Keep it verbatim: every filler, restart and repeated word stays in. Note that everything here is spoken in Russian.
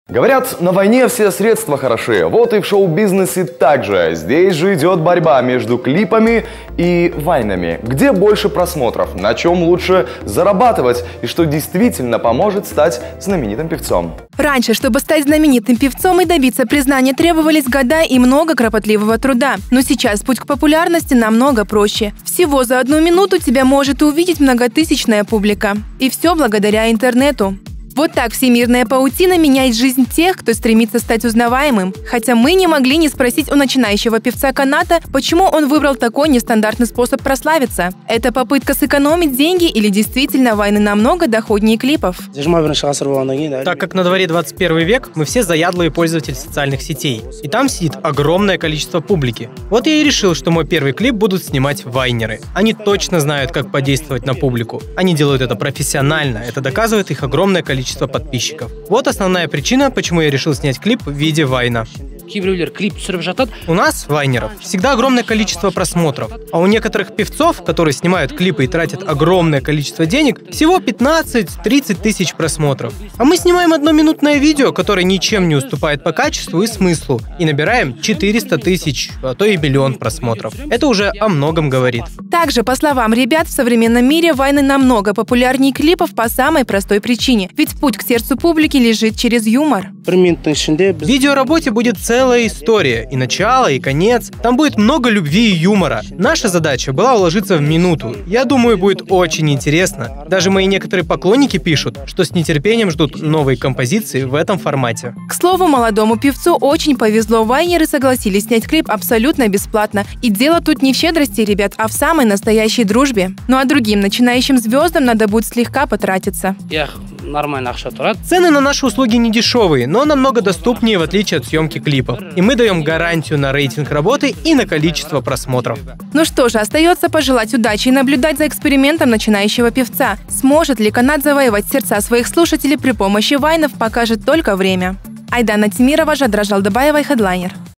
Говорят, на войне все средства хороши, вот и в шоу-бизнесе также. Здесь же идет борьба между клипами и вайнами. Где больше просмотров, на чем лучше зарабатывать и что действительно поможет стать знаменитым певцом. Раньше, чтобы стать знаменитым певцом и добиться признания, требовались года и много кропотливого труда. Но сейчас путь к популярности намного проще. Всего за одну минуту тебя может увидеть многотысячная публика. И все благодаря интернету. Вот так всемирная паутина меняет жизнь тех, кто стремится стать узнаваемым. Хотя мы не могли не спросить у начинающего певца Каната, почему он выбрал такой нестандартный способ прославиться. Это попытка сэкономить деньги или действительно вайны намного доходнее клипов? Так как на дворе двадцать первый век, мы все заядлые пользователи социальных сетей. И там сидит огромное количество публики. Вот я и решил, что мой первый клип будут снимать вайнеры. Они точно знают, как подействовать на публику. Они делают это профессионально. Это доказывает их огромное количество подписчиков. Вот основная причина, почему я решил снять клип в виде вайна. У нас, вайнеров, всегда огромное количество просмотров, а у некоторых певцов, которые снимают клипы и тратят огромное количество денег, всего пятнадцать-тридцать тысяч просмотров. А мы снимаем одноминутное видео, которое ничем не уступает по качеству и смыслу, и набираем четыреста тысяч, а то и миллион просмотров. Это уже о многом говорит. Также, по словам ребят, в современном мире вайны намного популярнее клипов по самой простой причине. Ведь путь к сердцу публики лежит через юмор. В видеоработе будет целая история, и начало, и конец. Там будет много любви и юмора. Наша задача была уложиться в минуту. Я думаю, будет очень интересно. Даже мои некоторые поклонники пишут, что с нетерпением ждут новые композиции в этом формате. К слову, молодому певцу очень повезло. Вайнеры согласились снять клип абсолютно бесплатно. И дело тут не в щедрости, ребят, а в самой настоящей дружбе. Ну а другим начинающим звездам надо будет слегка потратиться. Цены на наши услуги не дешевые, но намного доступнее, в отличие от съемки клипов. И мы даем гарантию на рейтинг работы и на количество просмотров. Ну что же, остается пожелать удачи и наблюдать за экспериментом начинающего певца. Сможет ли Канат завоевать сердца своих слушателей при помощи вайнов, покажет только время. Айдана Тимирова, Жадра Жалдабаева, Хедлайнер.